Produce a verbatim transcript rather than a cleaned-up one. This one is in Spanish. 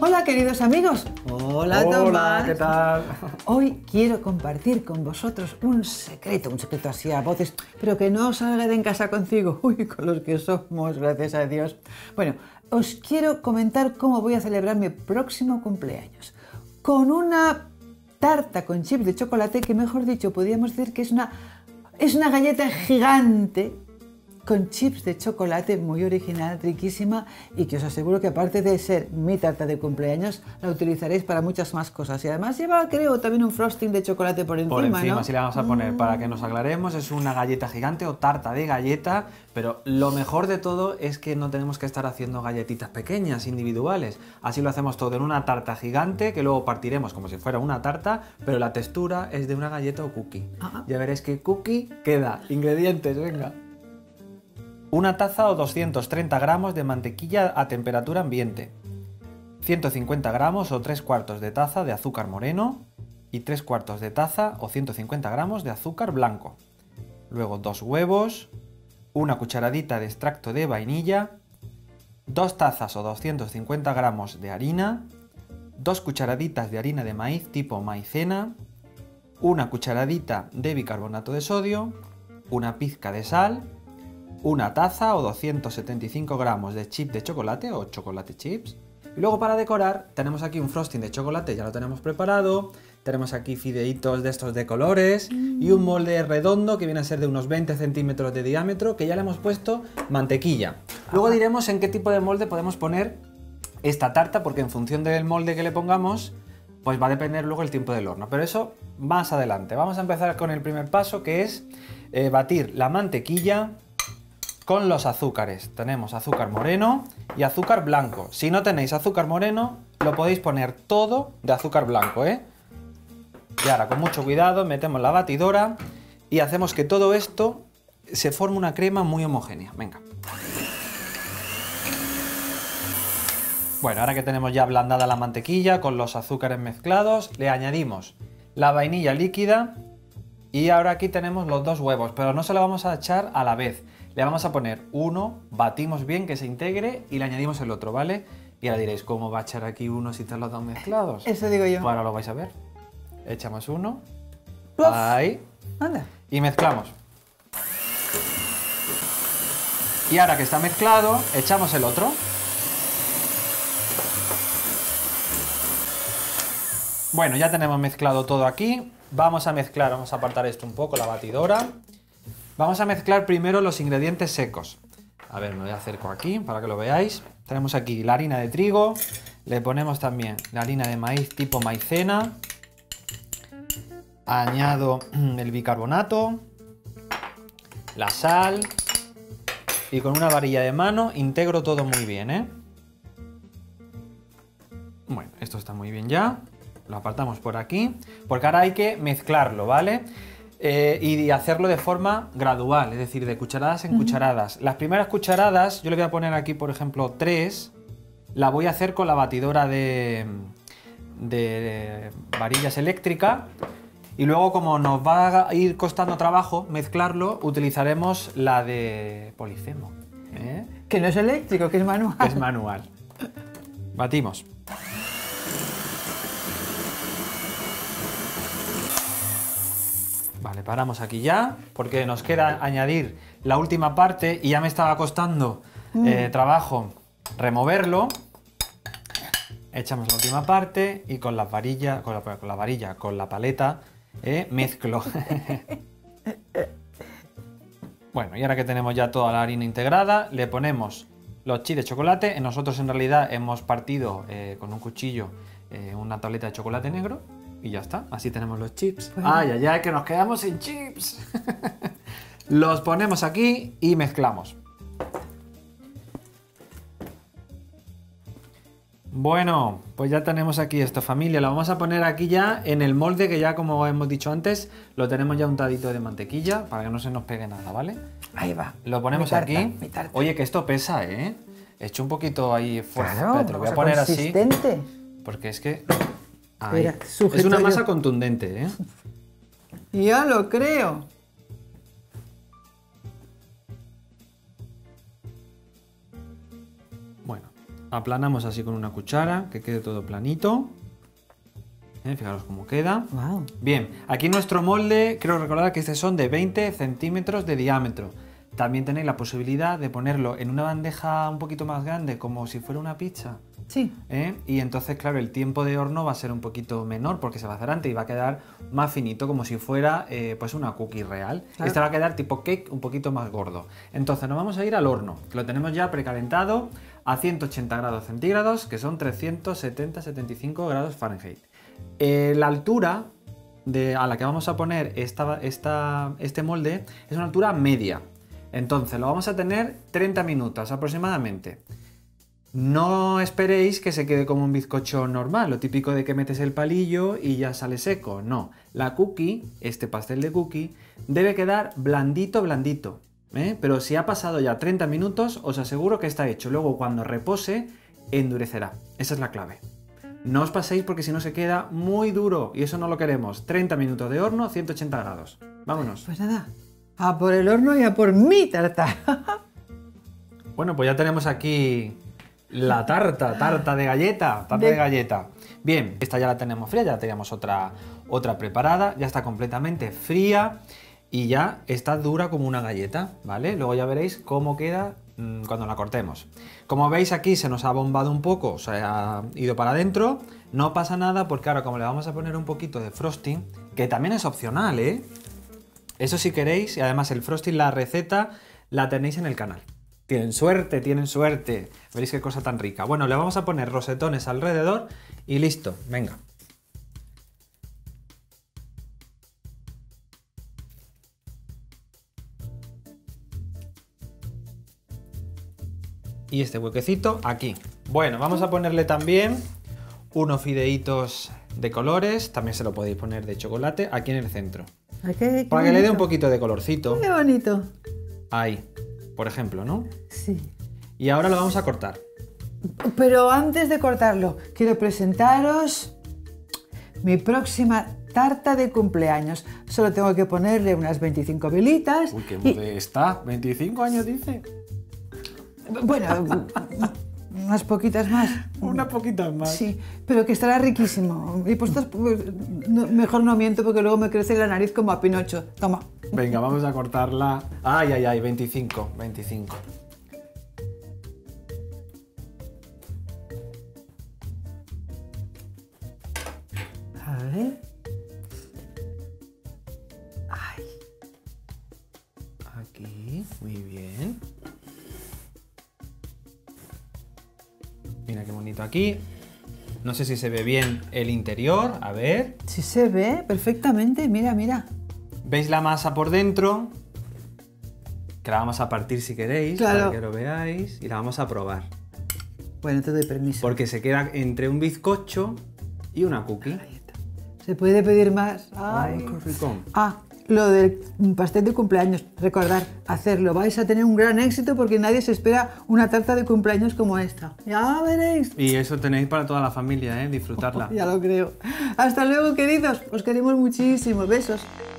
Hola queridos amigos. Hola, Hola, Tomás. ¿qué tal? Hoy quiero compartir con vosotros un secreto, un secreto así a voces, pero que no salga de en casa contigo. Uy, con los que somos, gracias a Dios. Bueno, os quiero comentar cómo voy a celebrar mi próximo cumpleaños. Con una tarta con chips de chocolate, que mejor dicho, podríamos decir que es una, es una galleta gigante con chips de chocolate muy original, riquísima, y que os aseguro que aparte de ser mi tarta de cumpleaños, la utilizaréis para muchas más cosas. Y además lleva, creo, también un frosting de chocolate por encima, Por encima, ¿no? si le vamos a poner, para que nos aclaremos, es una galleta gigante o tarta de galleta, pero lo mejor de todo es que no tenemos que estar haciendo galletitas pequeñas, individuales. Así lo hacemos todo en una tarta gigante, que luego partiremos como si fuera una tarta, pero la textura es de una galleta o cookie. Ajá. Ya veréis que cookie queda. Ingredientes, venga. Una taza o doscientos treinta gramos de mantequilla a temperatura ambiente, ciento cincuenta gramos o tres cuartos de taza de azúcar moreno y tres cuartos de taza o ciento cincuenta gramos de azúcar blanco. Luego dos huevos, una cucharadita de extracto de vainilla, dos tazas o doscientos cincuenta gramos de harina, dos cucharaditas de harina de maíz tipo maicena, una cucharadita de bicarbonato de sodio, una pizca de sal, una taza o doscientos setenta y cinco gramos de chip de chocolate o chocolate chips. Y luego para decorar tenemos aquí un frosting de chocolate, ya lo tenemos preparado. Tenemos aquí fideitos de estos de colores y un molde redondo que viene a ser de unos veinte centímetros de diámetro, que ya le hemos puesto mantequilla. Luego diremos en qué tipo de molde podemos poner esta tarta, porque en función del molde que le pongamos, pues va a depender luego el tiempo del horno. Pero eso más adelante. Vamos a empezar con el primer paso, que es eh, batir la mantequilla con los azúcares. Tenemos azúcar moreno y azúcar blanco. Si no tenéis azúcar moreno, lo podéis poner todo de azúcar blanco, ¿eh? Y ahora, con mucho cuidado, metemos la batidora y hacemos que todo esto se forme una crema muy homogénea. Venga. Bueno, ahora que tenemos ya ablandada la mantequilla con los azúcares mezclados, le añadimos la vainilla líquida y ahora aquí tenemos los dos huevos, pero no se lo vamos a echar a la vez. Le vamos a poner uno, batimos bien que se integre y le añadimos el otro, ¿vale? Y ahora diréis, ¿cómo va a echar aquí uno si están los dos mezclados? Eso digo yo. Pues ahora lo vais a ver. Echamos uno. Uf. Ahí. Anda. Y mezclamos. Y ahora que está mezclado, echamos el otro. Bueno, ya tenemos mezclado todo aquí. Vamos a mezclar, vamos a apartar esto un poco, la batidora. Vamos a mezclar primero los ingredientes secos. A ver, me voy a acerco aquí para que lo veáis. Tenemos aquí la harina de trigo, le ponemos también la harina de maíz tipo maicena, añado el bicarbonato, la sal y con una varilla de mano integro todo muy bien, ¿eh? Bueno, esto está muy bien ya. Lo apartamos por aquí, porque ahora hay que mezclarlo, ¿vale? Eh, y hacerlo de forma gradual, es decir, de cucharadas en uh-huh. cucharadas. Las primeras cucharadas, yo le voy a poner aquí, por ejemplo, tres, la voy a hacer con la batidora de, de varillas eléctrica, y luego, como nos va a ir costando trabajo mezclarlo, utilizaremos la de policemo, ¿eh? Que no es eléctrico, que es manual. Es manual. Batimos. Vale, paramos aquí ya, porque nos queda añadir la última parte y ya me estaba costando mm. eh, trabajo removerlo. Echamos la última parte y con la varilla, con la, con la varilla, con la paleta, eh, mezclo. Bueno, y ahora que tenemos ya toda la harina integrada, le ponemos los chips de chocolate. Nosotros en realidad hemos partido eh, con un cuchillo eh, una tableta de chocolate negro. Y ya está, así tenemos los chips. Bueno. ¡Ay, ay, ay, que nos quedamos sin chips! Los ponemos aquí y mezclamos. Bueno, pues ya tenemos aquí esto, familia. Lo vamos a poner aquí ya en el molde, que ya, como hemos dicho antes, lo tenemos ya untadito de mantequilla para que no se nos pegue nada, ¿vale? Ahí va. Lo ponemos mi tarta, aquí. Mi tarta. Oye, que esto pesa, ¿eh? He hecho un poquito ahí fuerza. Claro, Espérate, lo voy a poner así. Porque es que... Ahí. Mira, es una masa yo. contundente, ¿eh? Ya lo creo. Bueno, aplanamos así con una cuchara, que quede todo planito. ¿Eh? Fijaros cómo queda. Wow. Bien, aquí nuestro molde, creo recordar que este son de veinte centímetros de diámetro. También tenéis la posibilidad de ponerlo en una bandeja un poquito más grande, como si fuera una pizza. Sí. ¿Eh? Y entonces, claro, el tiempo de horno va a ser un poquito menor porque se va a hacer antes y va a quedar más finito, como si fuera eh, pues una cookie real. Claro. Este va a quedar tipo cake, un poquito más gordo. Entonces nos vamos a ir al horno, que lo tenemos ya precalentado a ciento ochenta grados centígrados, que son trescientos setenta a setenta y cinco grados Fahrenheit. Eh, la altura de, a la que vamos a poner esta, esta, este molde es una altura media. Entonces lo vamos a tener treinta minutos aproximadamente. No esperéis que se quede como un bizcocho normal, lo típico de que metes el palillo y ya sale seco. No, la cookie, este pastel de cookie, debe quedar blandito, blandito. ¿eh? Pero si ha pasado ya treinta minutos, os aseguro que está hecho. Luego cuando repose, endurecerá. Esa es la clave. No os paséis porque si no se queda muy duro y eso no lo queremos. treinta minutos de horno, ciento ochenta grados. Vámonos. Pues nada, a por el horno y a por mi tarta. Bueno, pues ya tenemos aquí la tarta, tarta de galleta, tarta De- de galleta. Bien, esta ya la tenemos fría, ya teníamos otra, otra preparada, ya está completamente fría y ya está dura como una galleta, ¿vale? Luego ya veréis cómo queda mmm, cuando la cortemos. Como veis aquí se nos ha bombado un poco, se ha ido para adentro, no pasa nada porque ahora como le vamos a poner un poquito de frosting, que también es opcional, ¿eh? Eso si queréis, y además el frosting, la receta, la tenéis en el canal. Tienen suerte, tienen suerte. Veréis qué cosa tan rica. Bueno, le vamos a poner rosetones alrededor y listo. Venga. Y este huequecito aquí. Bueno, vamos a ponerle también unos fideitos de colores. También se lo podéis poner de chocolate aquí en el centro. Ay, qué- qué Para que le dé un bonito. poquito de colorcito. Qué bonito. Ahí, por ejemplo, ¿no? Sí. Y ahora lo vamos a cortar. Pero antes de cortarlo, quiero presentaros mi próxima tarta de cumpleaños. Solo tengo que ponerle unas veinticinco velitas. Uy, qué y- modesta. veinticinco años dice. Bueno, unas poquitas más. Una poquita más. Sí, pero que estará riquísimo. Y pues, pues, no- mejor no miento porque luego me crece la nariz como a Pinocho. Toma. Venga, vamos a cortarla. Ay, ay, ay, veinticinco, veinticinco. A ver. Ay, Aquí, muy bien. Mira qué bonito aquí. No sé si se ve bien el interior. A ver. sí se ve perfectamente. Mira, mira. ¿Veis la masa por dentro? Que la vamos a partir si queréis, Claro. para que lo veáis. Y la vamos a probar. Bueno, te doy permiso. Porque se queda entre un bizcocho y una cookie. ¿Se puede pedir más? Ay, Ay. qué rico. Ah, lo del pastel de cumpleaños. Recordar, hacerlo. Vais a tener un gran éxito porque nadie se espera una tarta de cumpleaños como esta. Ya veréis. Y eso tenéis para toda la familia, ¿eh? Disfrutarla. Ya lo creo. Hasta luego, queridos. Os queremos muchísimo. Besos.